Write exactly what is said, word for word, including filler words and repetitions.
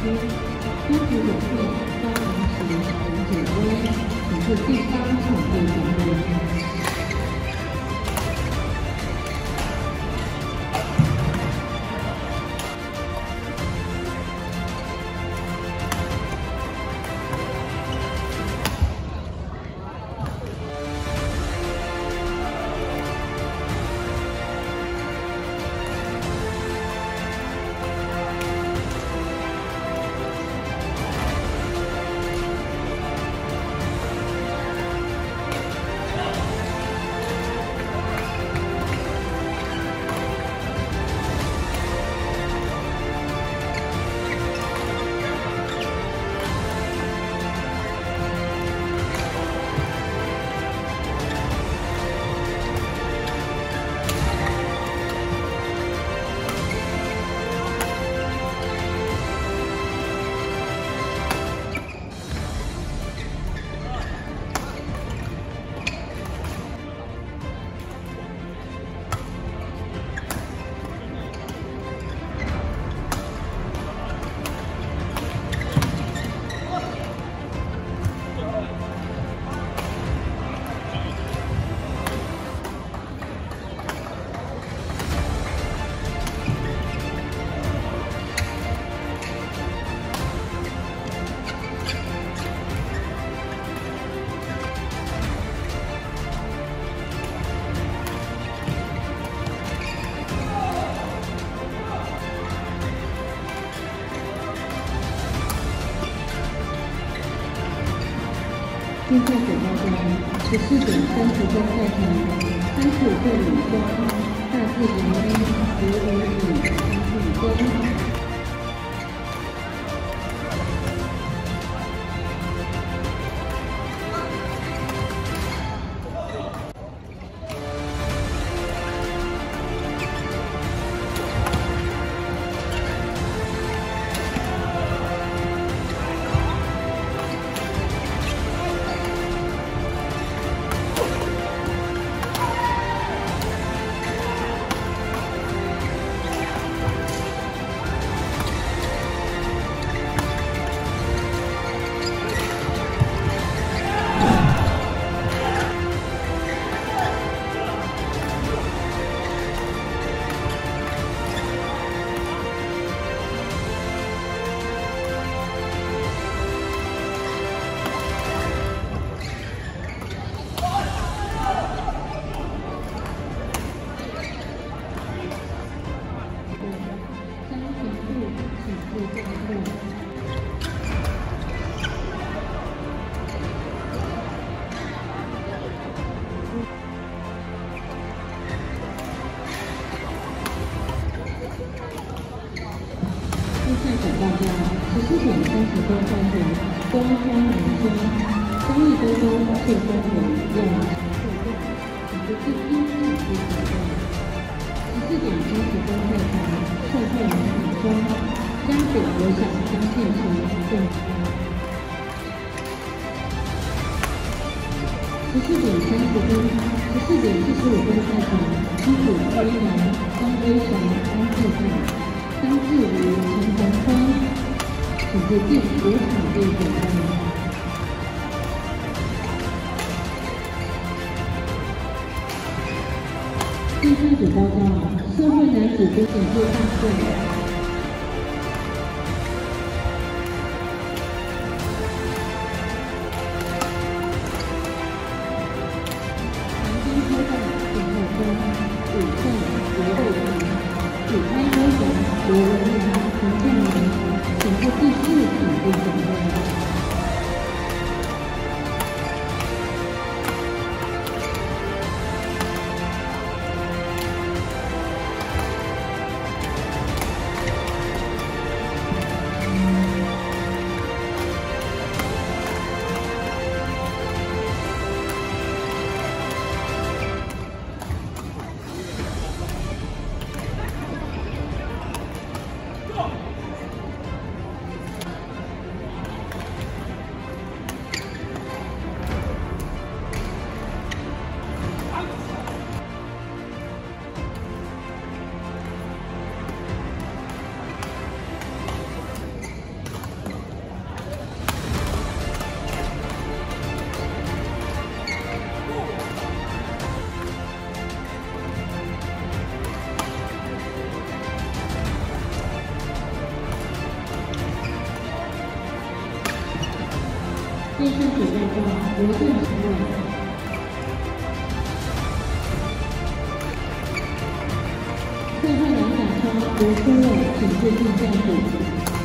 中途有会高雄市陈子威，请至第三场队准备。 现在等到的十四点三十分赛程，三十五岁女双大自然 A 刘文宇、张宇峰。 十四点三十分赛程，东方男双张毅东东谢宗元用首度第一场地挑战。十四点三十分赛程，盛惠男女双江北国小张建成正十四点三十分，十四点四十五分赛程，基础飞男张威翔张志凯。 张志宇、陈宏宽，请至第五场地准备。现开始报告，社会男子多点做大会。 刘文宇、陈建明，请至第四场地准备。 电上水绕道罗顿出位。客换两甲车罗出位，请自定站补。